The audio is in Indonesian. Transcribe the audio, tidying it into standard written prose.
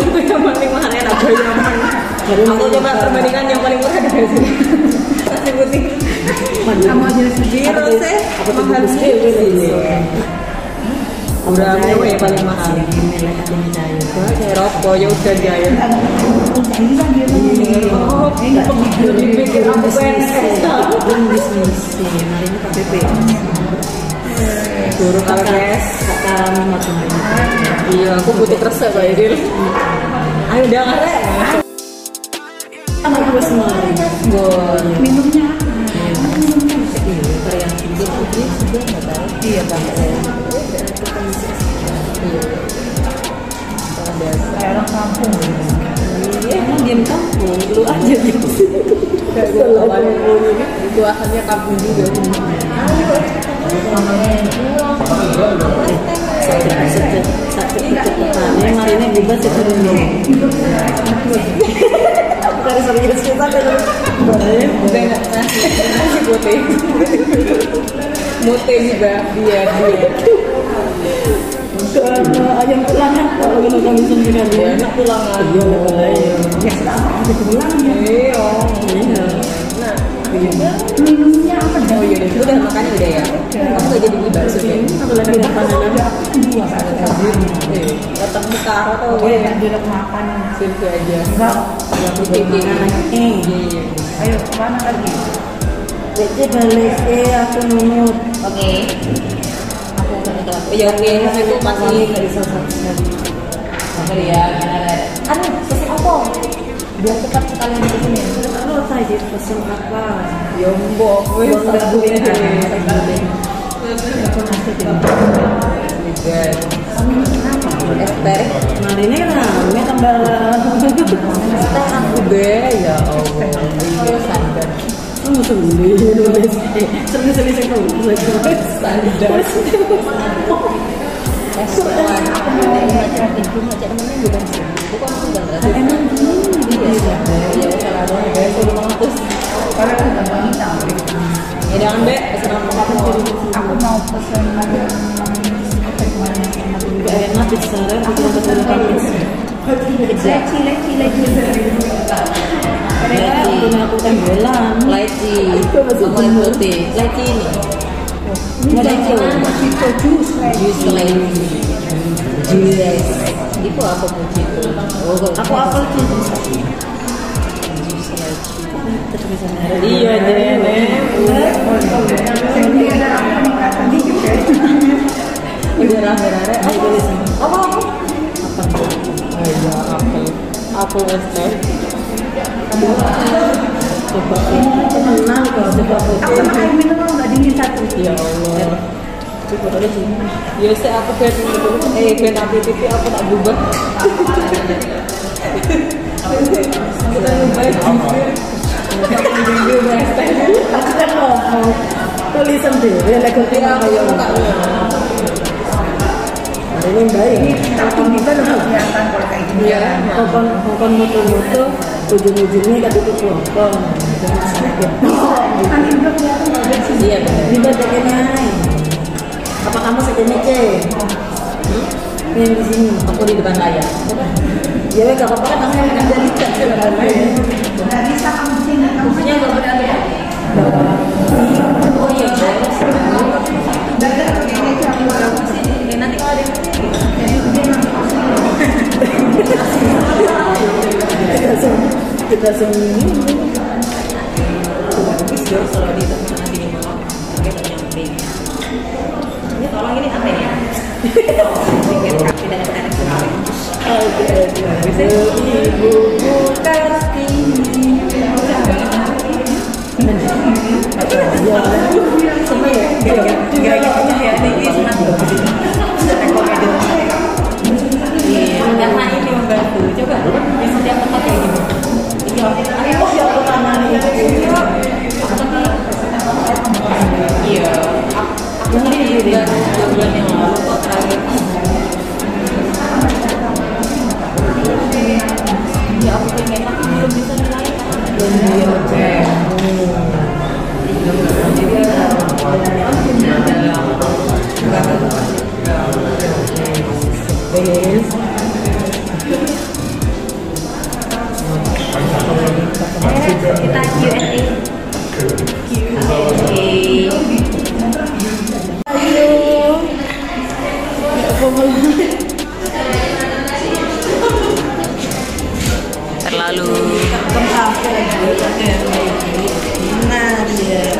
itu yang paling mahal enak Bayaman. Aku coba perbandingan yang paling murah di sini. Nasi putih. Sama jenis biru sih. Mahal sih. Udah menu yang paling mahal. Kayak rokok ya udah jaya. Oh, dipikir aku PNS. Bisnis. Hari ini KPP. Guru KPS. Iya, aku butuh resep Pak Idil. Ayo udah nggak ada. Sama gue semua. Boleh. Minumnya. Yang tidur putri sudah nggak tahu. Iya Pak. Iya. Kayak orang kampung. Iya, emang diam kampung. Lu aja gitu. Kayak gue awalnya itu asalnya kampung juga. Ayo. Ini marinya bebas itu dulu. Dari serius kita kan. Udah nggak nasi putih. Mute juga dia. Ayam tulangan kalau kami sendiri dia Enak tulangan. ya selama ada tulangnya. Iya. Nah, Minumnya apa dah? oh iya deh, udah makannya udah ya. Kamu nggak jadi beli bakso ya? Apa lagi makanan ada? Dua Datang muka atau boleh kan dia makan situ aja. enggak Yang putih iya. Ayo kemana lagi? Jadi balik aku nunut. Oke. Aku udah kelas. Ya oke, itu masih dari salah satu sabar ya. Anu, pesen apa? Biar cepat sekalian di sini. Kalau tadi pesen apa? Yombok, wes aku ini. Aku nasi Es teh. Hari ini kan rame tambah Teh aku be, ya Allah. Iya standar. sendiri sering Standar. Es tewan. Aku mau ngajak temennya bukan sih. Bukan enggak. emang gini Ya salah dong, guys. Udah mengatus. Ya jangan be, pesan apa kamu? aku mau pesen gak enak diserang aku mau pesen leci punya aku tembelan Leci, sama air putih. Leci ini. leci jus Leci. Jus. Itu apa mojito? Oh, aku apel jus iya deh. Udah rame-rame. Apa? Iya, apel es teh. coba tenang kalau coba aku air mineral nggak dingin satu Ya Allah. coba aja sih Ya sih aku ben APTV aku tak berubah. Kita nyobain aku kan ngomong tulisan deh lagi hari ini baik tapi kita udah kelihatan kalau kayak gini ya ngomong moto-moto ujung-ujungnya kata itu ngomong nanti udah kelihatan iya ribet kayaknya apa kamu segini cek yang di sini aku di depan layar. ya gak apa-apa kan kamu yang menjadi cek di depan layar Nggak bisa kamu sini, kamu Maksudnya nggak berada ya? Oh iya, dadah kayaknya itu aku mau sini. Nanti kalau ada yang kita semua kalau di tempat nanti di malam pakai nyampe. Ini tolong ini apa ya? Tidak ada sekali. ibu Kartini Sama ya? Kira-kira ya ini senang Iya, karena ini membantu. Coba di setiap tempat kayak gini. Iya, oh ya aku tangan itu iya. Aku ini bulan yang lalu kok terakhir. Ya aku pengen tapi belum bisa nilai. Kita Q&A. Terlalu Nah, dia.